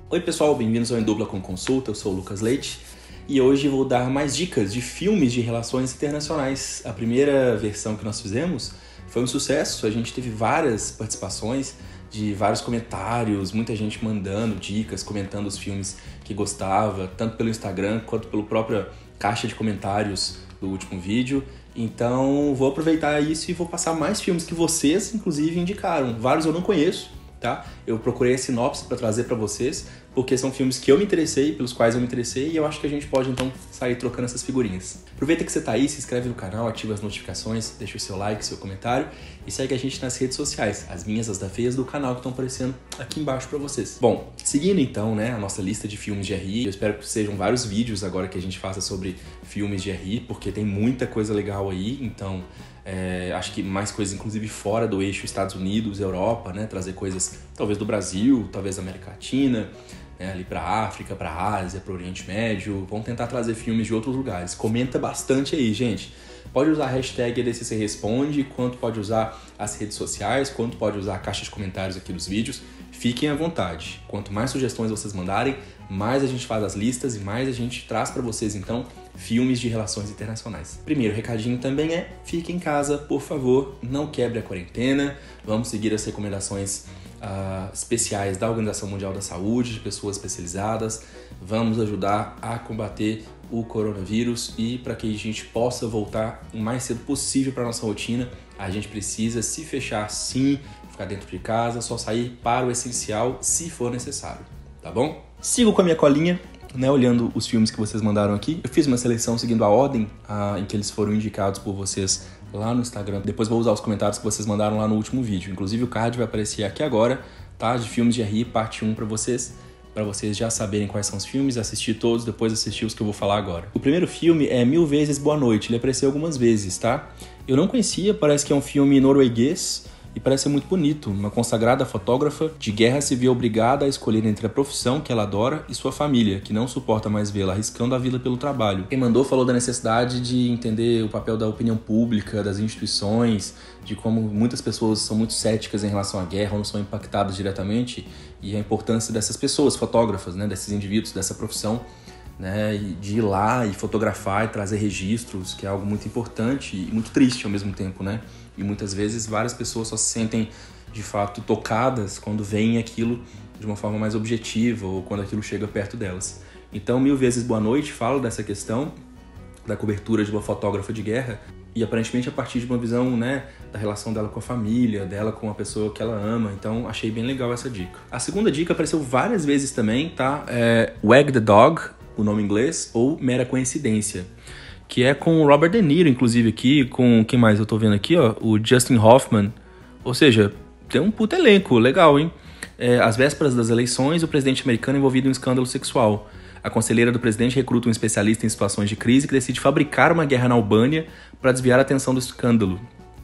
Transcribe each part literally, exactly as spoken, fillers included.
Oi pessoal, bem-vindos ao Em Dupla com Consulta, eu sou o Lucas Leite e hoje vou dar mais dicas de filmes de relações internacionais. A primeira versão que nós fizemos foi um sucesso, a gente teve várias participações de vários comentários, muita gente mandando dicas, comentando os filmes que gostava, tanto pelo Instagram quanto pela própria caixa de comentários do último vídeo. Então vou aproveitar isso e vou passar mais filmes que vocês, inclusive, indicaram. Vários eu não conheço. Tá? Eu procurei a sinopse para trazer para vocês, porque são filmes que eu me interessei, pelos quais eu me interessei, e eu acho que a gente pode então sair trocando essas figurinhas. Aproveita que você tá aí, se inscreve no canal, ativa as notificações, deixa o seu like, seu comentário e segue a gente nas redes sociais, as minhas, as da Feias do canal que estão aparecendo aqui embaixo para vocês. Bom, seguindo então, né, a nossa lista de filmes de R I, eu espero que sejam vários vídeos agora que a gente faça sobre filmes de R I, porque tem muita coisa legal aí, então É, acho que mais coisas, inclusive, fora do eixo Estados Unidos, Europa, né? Trazer coisas, talvez, do Brasil, talvez da América Latina, né? Ali pra África, pra Ásia, pro Oriente Médio. Vamos tentar trazer filmes de outros lugares. Comenta bastante aí, gente. Pode usar a hashtag E D C C Responde, quanto pode usar as redes sociais, quanto pode usar a caixa de comentários aqui dos vídeos. Fiquem à vontade. Quanto mais sugestões vocês mandarem, mais a gente faz as listas e mais a gente traz para vocês, então, filmes de relações internacionais. Primeiro recadinho também é, fique em casa, por favor, não quebre a quarentena, vamos seguir as recomendações uh, especiais da Organização Mundial da Saúde, de pessoas especializadas, vamos ajudar a combater o coronavírus e para que a gente possa voltar o mais cedo possível para a nossa rotina, a gente precisa se fechar sim, ficar dentro de casa, só sair para o essencial se for necessário, tá bom? Sigo com a minha colinha, né, olhando os filmes que vocês mandaram aqui. Eu fiz uma seleção seguindo a ordem ah, em que eles foram indicados por vocês lá no Instagram. Depois vou usar os comentários que vocês mandaram lá no último vídeo. Inclusive o card vai aparecer aqui agora, tá? De filmes de R I, parte um para vocês, para vocês já saberem quais são os filmes, assistir todos, depois assistir os que eu vou falar agora. O primeiro filme é Mil Vezes Boa Noite, ele apareceu algumas vezes, tá? Eu não conhecia, parece que é um filme norueguês, e parece ser muito bonito. Uma consagrada fotógrafa de guerra se vê obrigada a escolher entre a profissão que ela adora e sua família, que não suporta mais vê-la arriscando a vida pelo trabalho. Quem mandou falou da necessidade de entender o papel da opinião pública, das instituições, de como muitas pessoas são muito céticas em relação à guerra ou não são impactadas diretamente, e a importância dessas pessoas, fotógrafas, né, desses indivíduos, dessa profissão, né, de ir lá e fotografar e trazer registros, que é algo muito importante e muito triste ao mesmo tempo, né? E muitas vezes várias pessoas só se sentem, de fato, tocadas quando veem aquilo de uma forma mais objetiva ou quando aquilo chega perto delas. Então, Mil Vezes Boa Noite fala dessa questão da cobertura de uma fotógrafa de guerra e aparentemente a partir de uma visão, né, da relação dela com a família, dela com a pessoa que ela ama. Então, achei bem legal essa dica. A segunda dica apareceu várias vezes também, tá? É Wag the Dog, o nome em inglês, ou Mera Coincidência, que é com o Robert De Niro, inclusive, aqui, com quem mais eu tô vendo aqui, ó, o Justin Hoffman. Ou seja, tem um puto elenco, legal, hein? É, às vésperas das eleições, o presidente americano envolvido em um escândalo sexual. A conselheira do presidente recruta um especialista em situações de crise que decide fabricar uma guerra na Albânia para desviar a atenção do escândalo.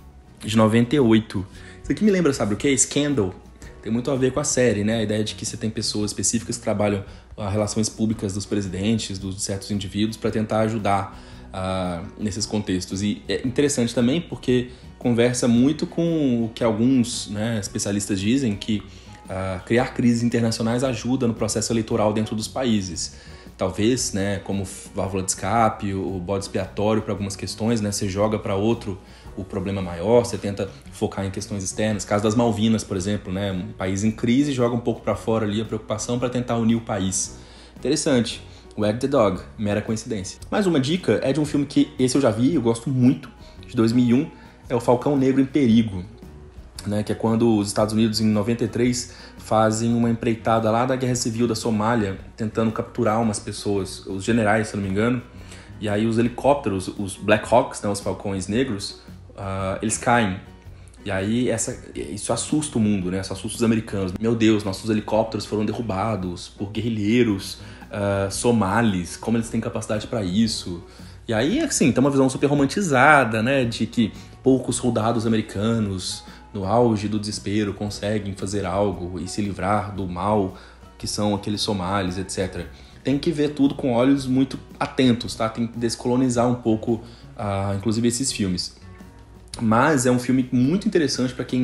De noventa e oito. Isso aqui me lembra, sabe o que? Scandal. Tem muito a ver com a série, né? A ideia de que você tem pessoas específicas que trabalham as relações públicas dos presidentes, dos certos indivíduos, para tentar ajudar Uh, nesses contextos. E é interessante também porque conversa muito com o que alguns, né, especialistas dizem, que uh, criar crises internacionais ajuda no processo eleitoral dentro dos países. Talvez, né, como válvula de escape, o bode expiatório para algumas questões, né, você joga para outro o problema maior, você tenta focar em questões externas. Caso das Malvinas, por exemplo, né, um país em crise joga um pouco para fora ali a preocupação para tentar unir o país. Interessante. Wag the Dog, Mera Coincidência. Mais uma dica é de um filme que esse eu já vi, eu gosto muito, de dois mil e um, é o Falcão Negro em Perigo, né, que é quando os Estados Unidos, em noventa e três, fazem uma empreitada lá da Guerra Civil da Somália, tentando capturar umas pessoas, os generais, se não me engano, e aí os helicópteros, os Black Hawks, né, os Falcões Negros, uh, eles caem. E aí essa, isso assusta o mundo, né? Isso assusta os americanos. Meu Deus, nossos helicópteros foram derrubados por guerrilheiros uh, somalis, como eles têm capacidade para isso? E aí, assim, tem uma visão super romantizada, né? De que poucos soldados americanos, no auge do desespero, conseguem fazer algo e se livrar do mal que são aqueles somalis, etcétera. Tem que ver tudo com olhos muito atentos, tá? Tem que descolonizar um pouco, uh, inclusive, esses filmes. Mas é um filme muito interessante para quem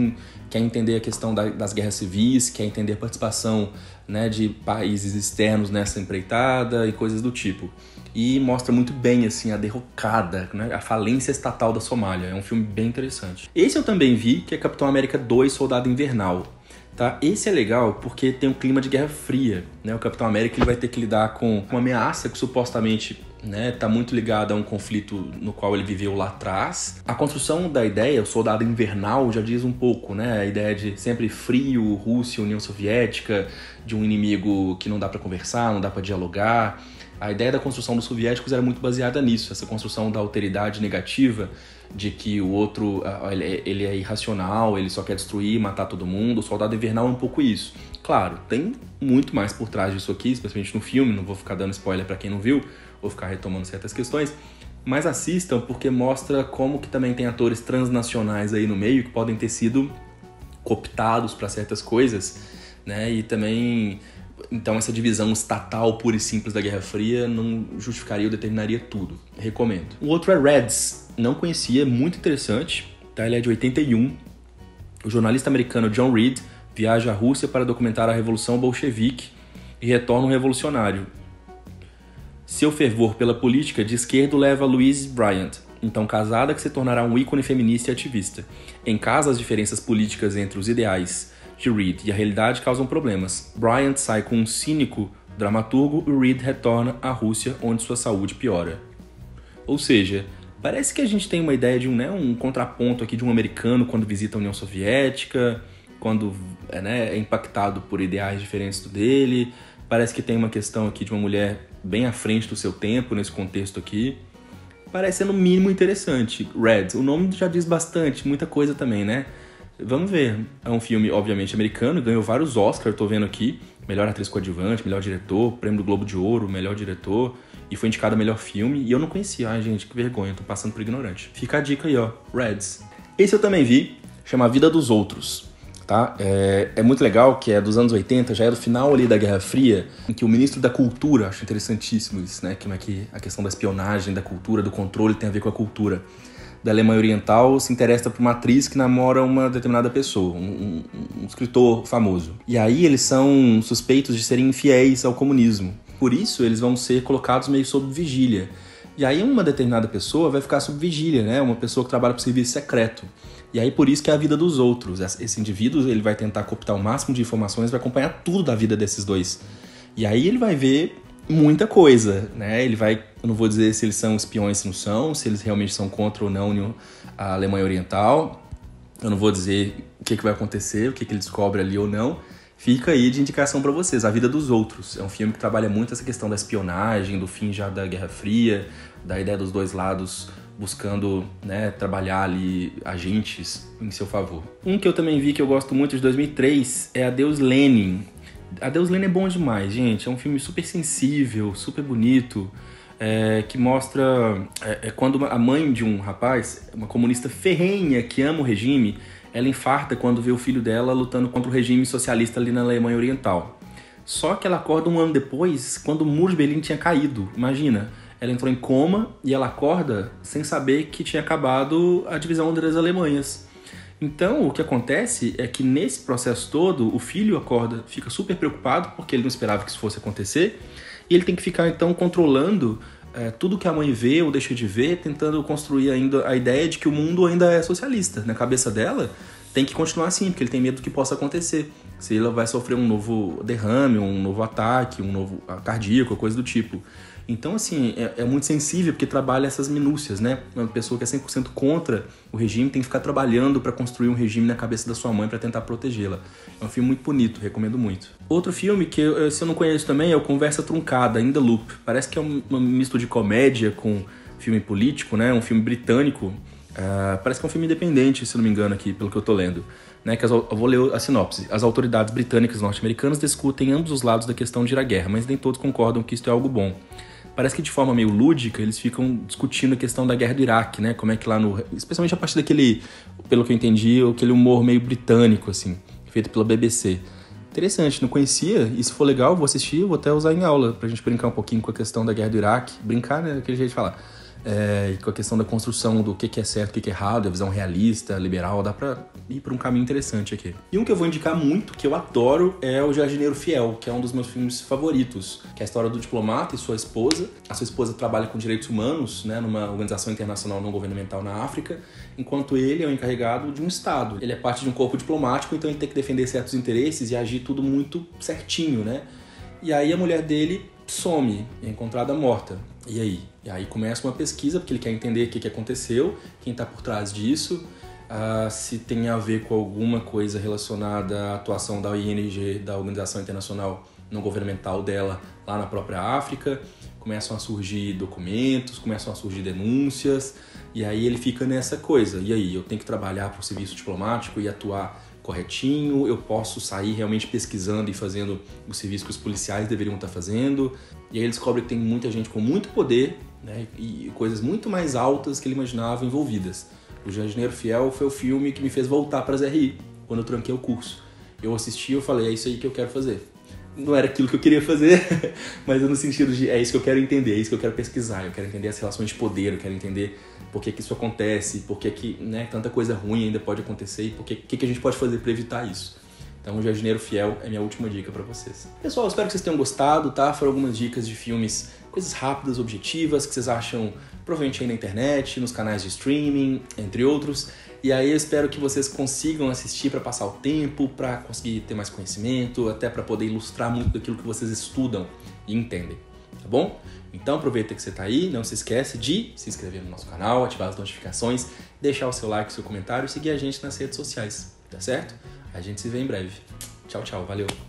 quer entender a questão da, das guerras civis, quer entender a participação, né, de países externos nessa empreitada e coisas do tipo. E mostra muito bem assim, a derrocada, né, a falência estatal da Somália. É um filme bem interessante. Esse eu também vi, que é Capitão América dois, Soldado Invernal. Tá? Esse é legal porque tem um clima de Guerra Fria, né? O Capitão América ele vai ter que lidar com uma ameaça que supostamente, né, tá muito ligada a um conflito no qual ele viveu lá atrás. A construção da ideia, o Soldado Invernal, já diz um pouco, né? A ideia de sempre frio, Rússia, União Soviética, de um inimigo que não dá para conversar, não dá para dialogar. A ideia da construção dos soviéticos era muito baseada nisso, essa construção da alteridade negativa, de que o outro ele é irracional, ele só quer destruir, matar todo mundo. O Soldado Invernal é um pouco isso. Claro, tem muito mais por trás disso aqui, especialmente no filme, não vou ficar dando spoiler para quem não viu, vou ficar retomando certas questões, mas assistam porque mostra como que também tem atores transnacionais aí no meio que podem ter sido cooptados para certas coisas, né? E também, então, essa divisão estatal pura e simples da Guerra Fria não justificaria ou determinaria tudo. Recomendo. O outro é Reds. Não conhecia, muito interessante. Tá? Ele é de oitenta e um. O jornalista americano John Reed viaja à Rússia para documentar a Revolução Bolchevique e retorna um revolucionário. Seu fervor pela política de esquerda leva a Louise Bryant, então casada, que se tornará um ícone feminista e ativista. Em casa, as diferenças políticas entre os ideais de Reed e a realidade causam problemas. Bryant sai com um cínico dramaturgo e Reed retorna à Rússia, onde sua saúde piora. Ou seja, parece que a gente tem uma ideia de um, né, um contraponto aqui de um americano quando visita a União Soviética, quando é, né, é impactado por ideais diferentes do dele. Parece que tem uma questão aqui de uma mulher bem à frente do seu tempo nesse contexto aqui. Parece, no mínimo, interessante. Red, o nome já diz bastante, muita coisa também, né? Vamos ver. É um filme, obviamente, americano, ganhou vários Oscars, tô vendo aqui. Melhor atriz coadjuvante, melhor diretor, prêmio do Globo de Ouro, melhor diretor. E foi indicado a melhor filme. E eu não conhecia. Ai, gente, que vergonha, tô passando por ignorante. Fica a dica aí, ó. Reds. Esse eu também vi, chama A Vida dos Outros. Tá? É, é muito legal, que é dos anos oitenta, já é do final ali da Guerra Fria, em que o ministro da Cultura, acho interessantíssimo isso, né? Como é que a questão da espionagem, da cultura, do controle tem a ver com a cultura da Alemanha Oriental, se interessa por uma atriz que namora uma determinada pessoa, um, um, um escritor famoso. E aí eles são suspeitos de serem infiéis ao comunismo. Por isso, eles vão ser colocados meio sob vigília. E aí uma determinada pessoa vai ficar sob vigília, né? Uma pessoa que trabalha para o serviço secreto. E aí por isso que é a vida dos outros. Esse indivíduo ele vai tentar cooptar o máximo de informações, vai acompanhar tudo da vida desses dois. E aí ele vai ver muita coisa, né? Ele vai, eu não vou dizer se eles são espiões, se não são, se eles realmente são contra ou não a Alemanha Oriental. Eu não vou dizer o que, que vai acontecer, o que, que ele descobre ali ou não. Fica aí de indicação para vocês. A Vida dos Outros. É um filme que trabalha muito essa questão da espionagem, do fim já da Guerra Fria, da ideia dos dois lados buscando, né, trabalhar ali agentes em seu favor. Um que eu também vi que eu gosto muito de dois mil e três é Adeus Lenin. Adeus Lenin é bom demais, gente. É um filme super sensível, super bonito, é, que mostra é, é quando a mãe de um rapaz, uma comunista ferrenha que ama o regime, ela infarta quando vê o filho dela lutando contra o regime socialista ali na Alemanha Oriental. Só que ela acorda um ano depois, quando o muro de Berlim tinha caído. Imagina, ela entrou em coma e ela acorda sem saber que tinha acabado a divisão das Alemanhas. Então, o que acontece é que nesse processo todo, o filho acorda, fica super preocupado, porque ele não esperava que isso fosse acontecer, e ele tem que ficar, então, controlando é, tudo que a mãe vê ou deixa de ver, tentando construir ainda a ideia de que o mundo ainda é socialista. Na cabeça dela, tem que continuar assim, porque ele tem medo do que possa acontecer. Se ela vai sofrer um novo derrame, um novo ataque, um novo cardíaco, coisa do tipo. Então, assim, é, é muito sensível porque trabalha essas minúcias, né? Uma pessoa que é cem por cento contra o regime tem que ficar trabalhando para construir um regime na cabeça da sua mãe para tentar protegê-la. É um filme muito bonito, recomendo muito. Outro filme que eu, se eu não conheço também é o Conversa Truncada, In the Loop. Parece que é um, um misto de comédia com filme político, né? Um filme britânico. Uh, parece que é um filme independente, se eu não me engano aqui, pelo que eu tô lendo. Né, que as, eu vou ler a sinopse. As autoridades britânicas e norte-americanas discutem ambos os lados da questão de ir à guerra, mas nem todos concordam que isto é algo bom. Parece que de forma meio lúdica eles ficam discutindo a questão da guerra do Iraque, né? Como é que lá no... Especialmente a partir daquele, pelo que eu entendi, aquele humor meio britânico, assim, feito pela B B C. Interessante, não conhecia, e se for legal, vou assistir, vou até usar em aula, pra gente brincar um pouquinho com a questão da guerra do Iraque. Brincar, né? Aquele jeito de falar. É, e com a questão da construção do que é certo, o que é errado, a visão realista, liberal, dá pra ir pra um caminho interessante aqui. E um que eu vou indicar muito, que eu adoro, é o Jardineiro Fiel, que é um dos meus filmes favoritos, que é a história do diplomata e sua esposa. A sua esposa trabalha com direitos humanos, né, numa organização internacional não governamental na África, enquanto ele é o encarregado de um estado. Ele é parte de um corpo diplomático, então ele tem que defender certos interesses e agir tudo muito certinho, né? E aí a mulher dele some, é encontrada morta. E aí? E aí começa uma pesquisa, porque ele quer entender o que aconteceu, quem está por trás disso, uh, se tem a ver com alguma coisa relacionada à atuação da O N G, da Organização Internacional Não Governamental dela, lá na própria África. Começam a surgir documentos, começam a surgir denúncias, e aí ele fica nessa coisa. E aí, eu tenho que trabalhar para o serviço diplomático e atuar corretinho, eu posso sair realmente pesquisando e fazendo o serviço que os policiais deveriam estar fazendo. E aí ele descobre que tem muita gente com muito poder, né, e coisas muito mais altas que ele imaginava envolvidas. O Jardineiro Fiel foi o filme que me fez voltar para as R I, quando eu tranquei o curso. Eu assisti e eu falei, é isso aí que eu quero fazer. Não era aquilo que eu queria fazer, mas no sentido de é isso que eu quero entender, é isso que eu quero pesquisar, eu quero entender as relações de poder, eu quero entender por que que isso acontece, por que que, né, tanta coisa ruim ainda pode acontecer e por que, que, que a gente pode fazer para evitar isso. Então o Jardineiro Fiel é minha última dica para vocês. Pessoal, espero que vocês tenham gostado, tá? Foram algumas dicas de filmes, coisas rápidas, objetivas, que vocês acham provavelmente aí na internet, nos canais de streaming, entre outros. E aí eu espero que vocês consigam assistir para passar o tempo, para conseguir ter mais conhecimento, até para poder ilustrar muito daquilo que vocês estudam e entendem, tá bom? Então aproveita que você está aí, não se esquece de se inscrever no nosso canal, ativar as notificações, deixar o seu like, o seu comentário e seguir a gente nas redes sociais, tá certo? A gente se vê em breve. Tchau, tchau, valeu!